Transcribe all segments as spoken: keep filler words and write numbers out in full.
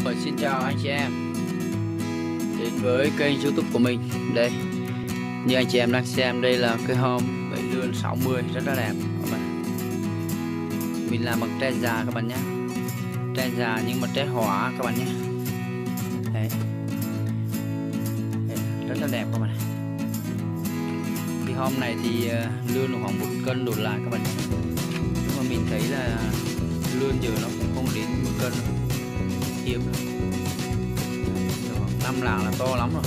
và xin chào anh chị em đến với kênh YouTube của mình. Đây, như anh chị em đang xem, đây là cái home bẫy lươn sáu mươi rất là đẹp các bạn. Mình làm bằng tre già các bạn nhé, tre già nhưng mà tre hóa các bạn nhé. Đấy. Đấy, rất là đẹp các bạn. Cái home này thì lươn khoảng một cân đổ lại các bạn nhé. Nhưng mà mình thấy là lươn giờ nó cũng không đến một cân, hiếm rồi. Năm lạng là to lắm rồi.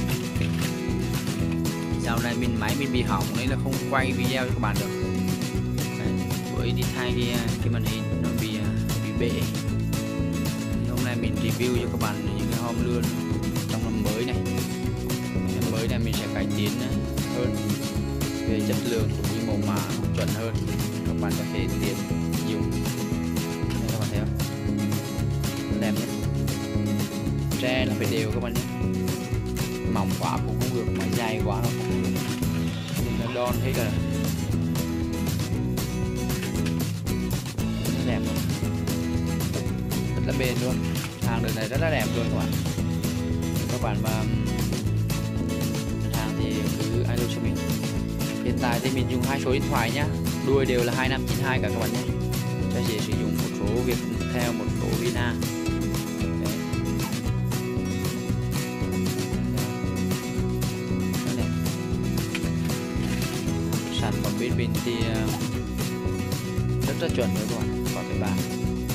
Dạo này mình máy mình bị hỏng nên là không quay video cho các bạn được. Đấy, với đi thay cái, cái màn hình nó bị bị bể. Thì hôm nay mình review cho các bạn những cái home lươn trong năm mới này. Năm mới này mình sẽ cải tiến hơn về chất lượng cũng như màu mã chuẩn hơn, các bạn có thể tiện dùng. Đây các bạn thấy không? Đẹp nhé. Tre là phải đều các bạn nhé, mỏng quá cũng không được mà dày quá nó cũng không được, nên nó đòn hết cả. Rất đẹp luôn, rất là bền luôn, hàng đời này rất là đẹp luôn các bạn. Các bạn mà hàng thì cứ alo cho mình. Hiện tại thì mình dùng hai số điện thoại nhá, đuôi đều là hai năm chín hai cả các bạn nhé, cho dễ sử dụng một số việc theo một số Vina. Sản phẩm bên mình thì rất là chuẩn rồi các bạn, có thể bán.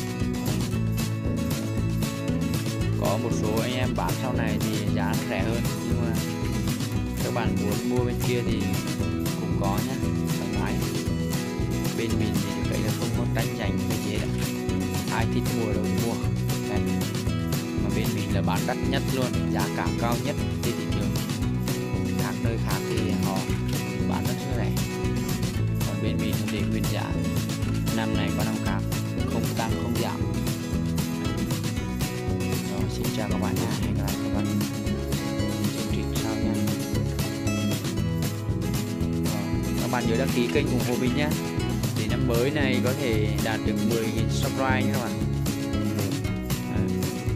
Có một số anh em bán sau này thì giá nó rẻ hơn, nhưng mà các bạn muốn mua bên kia thì cũng có nhé, thoải mái. Bên mình thì được đấy là không có tranh giành cái gì hết, ai thích mua đâu mua. Đấy. Mà bên mình là bán đắt nhất luôn, giá cả cao nhất trên thị trường. Các nơi khác thì họ bán rất là rẻ, còn bên mình nó để nguyên giá. Năm này có năm khác, không tăng không giảm. Rồi, xin chào các bạn nha, hẹn gặp lại các bạn chương trình sau nha. Rồi, các bạn nhớ đăng ký kênh ủng hộ mình nhé, để năm mới này có thể đạt được mười nghìn subscribe nhé các bạn.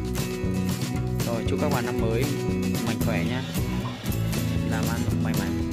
Rồi, chúc các bạn năm mới mạnh khỏe nhé, làm ăn may mắn.